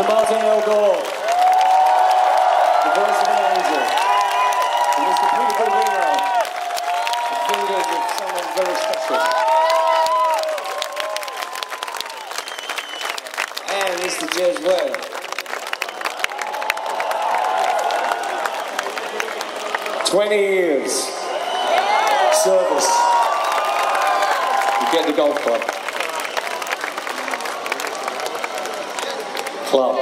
The voice of an angel. And Mr. Peter Greenwald. The fingers of someone very special. And Mr. Jez Webb. 20 years. Service. You get the golf club. Club.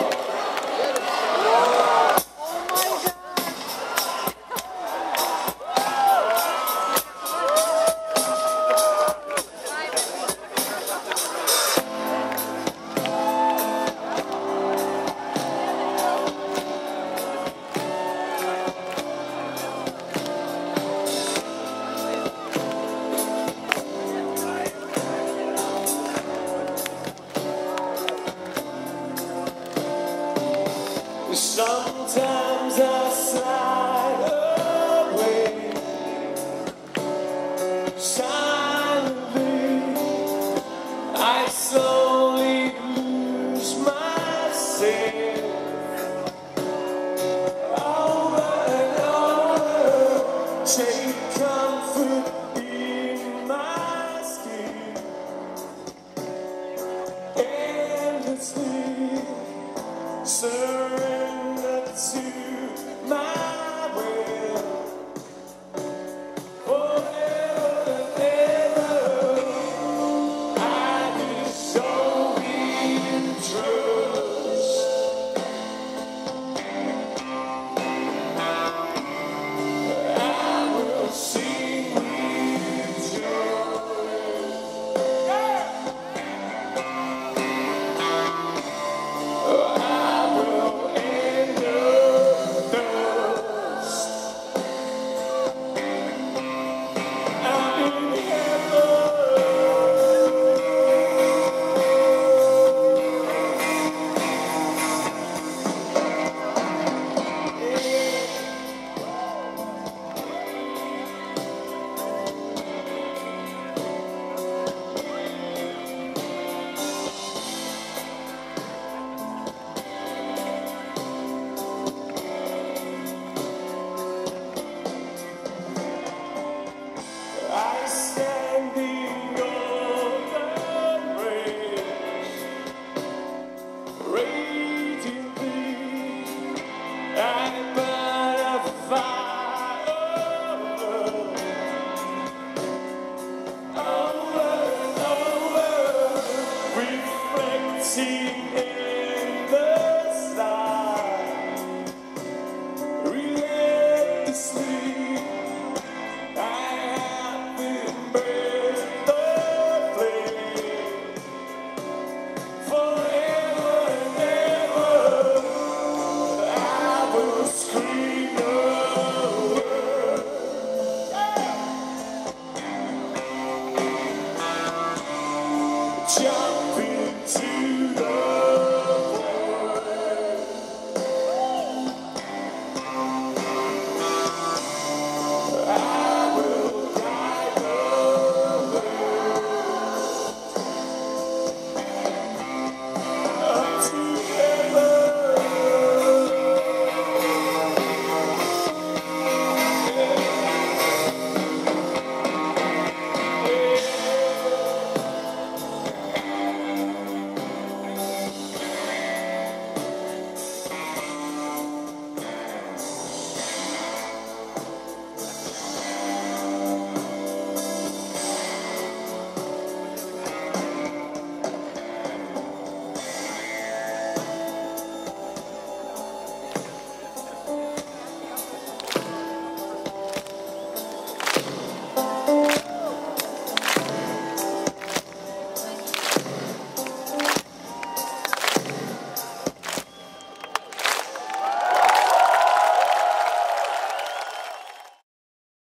Sometimes I slide away silently. I slowly lose myself over and over. Take comfort in my skin endlessly. Surrender to my will forever and ever. I just show in trust. I will sing with joy. In the sky, relentlessly, I have been burned the flame forever and ever. I will scream the word.